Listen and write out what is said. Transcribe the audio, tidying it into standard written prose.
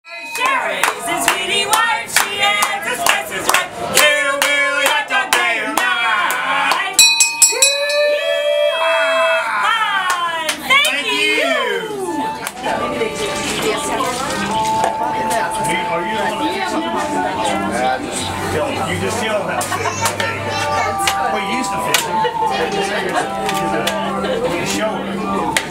Sherry's his sweetie wife, she has his spices right. Hillbilly hot dog day or night. Hi, thank you. Are you the one that did something like that? You just yelled out there. Well, you used to fit. You show her.